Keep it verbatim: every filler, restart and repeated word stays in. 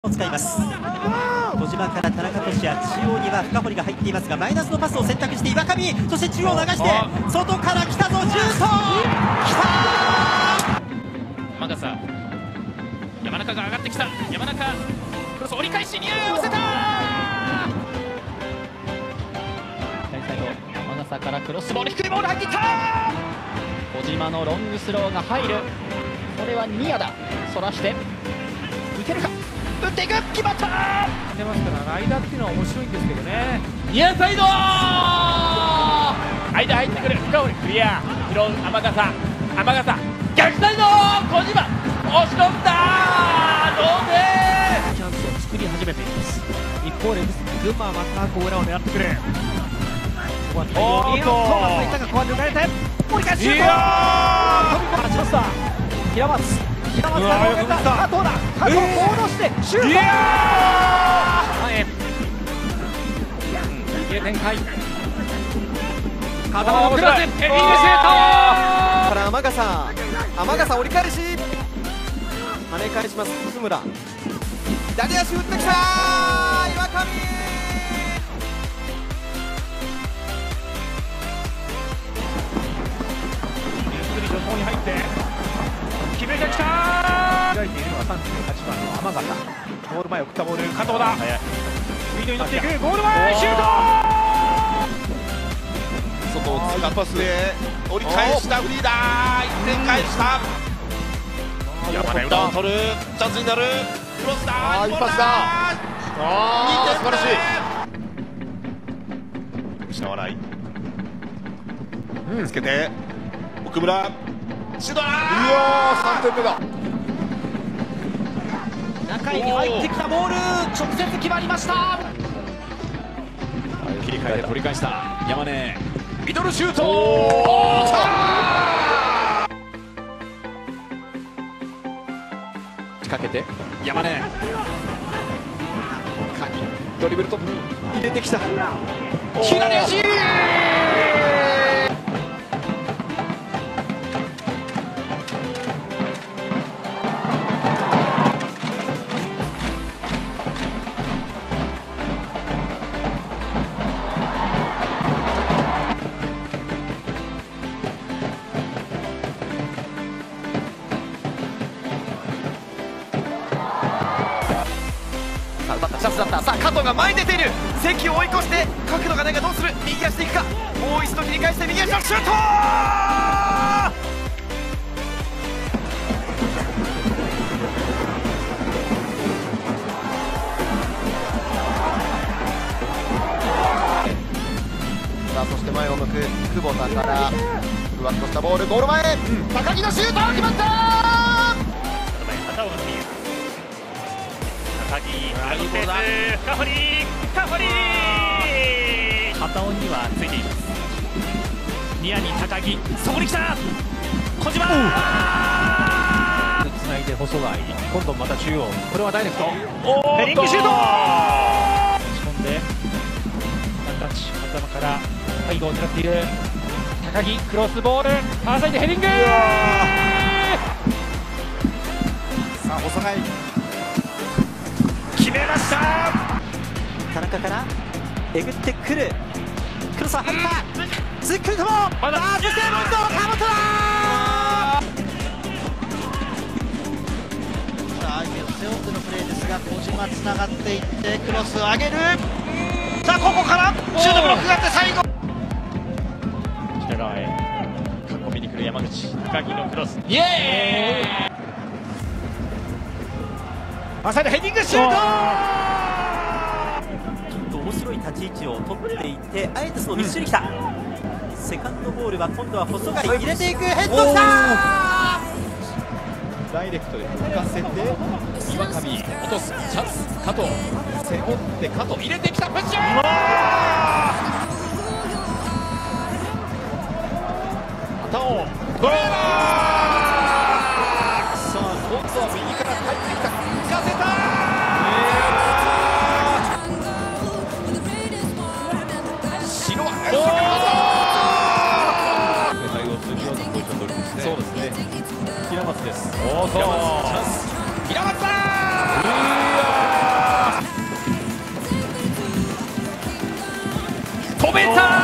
を使います。小島から田中俊也、中央には深堀が入っていますが、マイナスのパスを選択して岩上、そして中央を流して外から来たぞ、シュートきたー。 マガサ、山中が上がってきた。山中クロス折り返しに合わせた。左サイド、マガサからクロスボール、低いボール入っていった。小島のロングスローが入る。これはニアだ。そらしていけるか。打っていく、決まったー。 出ますから間っていうのは面白いんですけどね。 ニアサイドー、間入ってくる深堀、クリア拾う天笠、天笠逆サイドー、小島押し込んだー、同点。 チャンスを作り始めています。一方で群馬はまたこう裏を狙ってくる。ここは大量にトーマスがいったが、ここは抜かれて折り返しシュートー、飛び込むチャンスだ。平松平松が抜けた。加藤だ、加藤ボールをしてシュート、前へ逃げ展開。風間のクロスヘディングシュートから天笠、天笠折り返し跳ね返します。福村左足打ってきたー、岩上ゆっくり助走に入って決めてきたー。開いているのはさんじゅうはちばんの天笠。ゴール前送ったボール、加藤だ。スピードに乗っていく、ゴール前シュート。 外を使ったパスで折り返したフリーダー、いってん返した。山根裏を取るチャンスになる。クロスだー、いいパスだ。あー、素晴らしい。失わない、うん、つけて奥村シュートだー。うわー、さんてんめだ。 中に入ってきたボール、直接決まりました。 切り替えて取り返した山根、ミドルシュート仕掛けて山根、ドリブルトップ入れてきた、左足チャンスだった。さあ加藤が前に出ている。関を追い越して角度がないがどうする。右足でいくか、もう一度切り返して右足のシュートー。さあそして前を向く久保田からふわっとしたボール、ゴール前、うん、高木のシュート決まったー。 深堀、深堀、片尾にはついています。ニアに高木、そこに来た小島、 つないで細貝、今度また中央、これはダイレクトヘディングシュート、 打ち込んでワンタッチ、風間から背後を狙っている高木、クロスボールファーサイドヘディング。 さあ細貝決めました。 田中からえぐってくる、クロスは入った、ツックルともまだそしてロンドン川本だー。相手を背負ってのプレーですが、小島つながっていってクロスを上げる。さあここからシュートブロックがあって最後北側へ囲みに来る山口、高木のクロス、イエーイ、 ファーサイドヘディングシュート。 面白い立ち位置を取っていて、あえてその密集に来た、うん、セカンドボールは今度は細貝入れていく、ヘッドきたー。 ダイレクトで浮かせて岩上落とす、チャンス加藤背負って加藤入れてきた、プッシュー、片尾ドライバー、さあ今度は右から入ってきた、浮かせたー、白は対応するようなポジション取りですね。そうですね、平松です。おー、そうチャンス、平松だー。 止めた